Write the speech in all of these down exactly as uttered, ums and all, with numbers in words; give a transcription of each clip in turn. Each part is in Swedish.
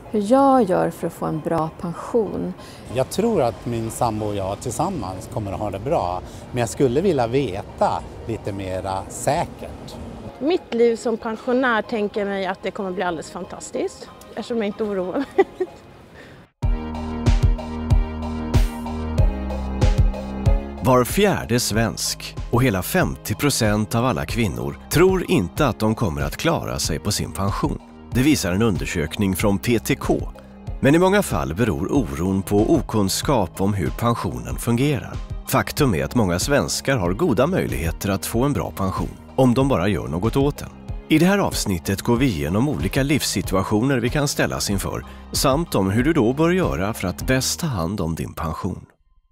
Hur jag gör för att få en bra pension. Jag tror att min sambo och jag tillsammans kommer att ha det bra. Men jag skulle vilja veta lite mera säkert. Mitt liv som pensionär tänker mig att det kommer bli alldeles fantastiskt. Eftersom jag inte oroar mig. Var fjärde svensk och hela femtio procent av alla kvinnor tror inte att de kommer att klara sig på sin pension. Det visar en undersökning från P T K. Men i många fall beror oron på okunskap om hur pensionen fungerar. Faktum är att många svenskar har goda möjligheter att få en bra pension, om de bara gör något åt den. I det här avsnittet går vi igenom olika livssituationer vi kan ställas inför, samt om hur du då bör göra för att bäst ta hand om din pension.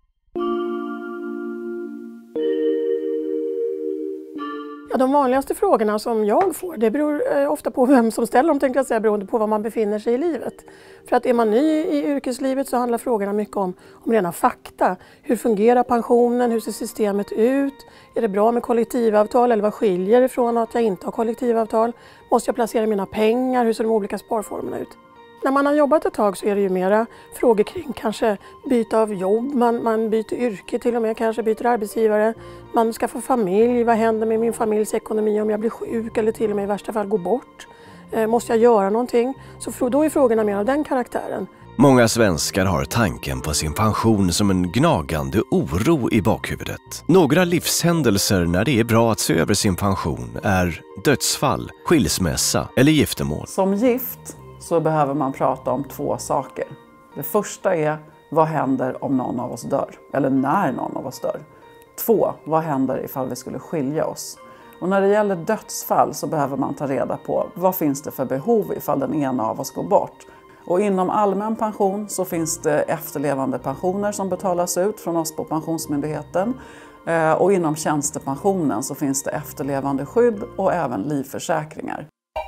Ja, de vanligaste frågorna som jag får, det beror eh, ofta på vem som ställer dem, tänkte jag säga, beroende på var man befinner sig i livet. För att är man ny i yrkeslivet så handlar frågorna mycket om, om rena fakta. Hur fungerar pensionen? Hur ser systemet ut? Är det bra med kollektivavtal eller vad skiljer det från att jag inte har kollektivavtal? Måste jag placera mina pengar? Hur ser de olika sparformerna ut? När man har jobbat ett tag så är det ju mera frågor kring kanske byta av jobb, man, man byter yrke till och med, kanske byter arbetsgivare. Man ska få familj, vad händer med min familjs ekonomi om jag blir sjuk eller till och med i värsta fall går bort? Eh, måste jag göra någonting? Så då är frågorna mer av den karaktären. Många svenskar har tanken på sin pension som en gnagande oro i bakhuvudet. Några livshändelser när det är bra att se över sin pension är dödsfall, skilsmässa eller giftermål. Som gift så behöver man prata om två saker. Det första är, vad händer om någon av oss dör? Eller när någon av oss dör. Två, vad händer ifall vi skulle skilja oss? Och när det gäller dödsfall så behöver man ta reda på, vad finns det för behov ifall den ena av oss går bort? Och inom allmän pension så finns det efterlevande pensioner som betalas ut från oss på Pensionsmyndigheten. Och inom tjänstepensionen så finns det efterlevande skydd och även livförsäkringar.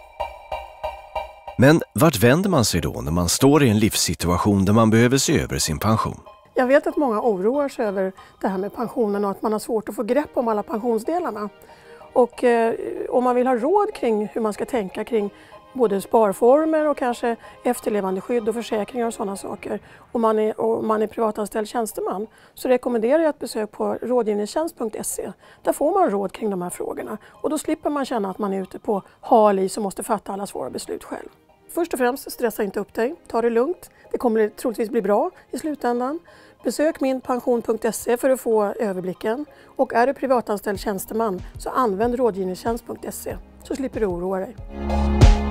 Men vart vänder man sig då när man står i en livssituation där man behöver se över sin pension? Jag vet att många oroar sig över det här med pensionen och att man har svårt att få grepp om alla pensionsdelarna. Och eh, om man vill ha råd kring hur man ska tänka kring både sparformer och kanske efterlevande skydd och försäkringar och sådana saker. Och man är, och man är privatanställd tjänsteman så rekommenderar jag ett besök på rådgivningstjänst punkt se. Där får man råd kring de här frågorna och då slipper man känna att man är ute på hal is och måste fatta alla svåra beslut själv. Först och främst, stressa inte upp dig, ta det lugnt. Det kommer troligtvis bli bra i slutändan. Besök min pension punkt se för att få överblicken. Och är du privatanställd tjänsteman så använd rådgivningstjänst punkt se så slipper du oroa dig.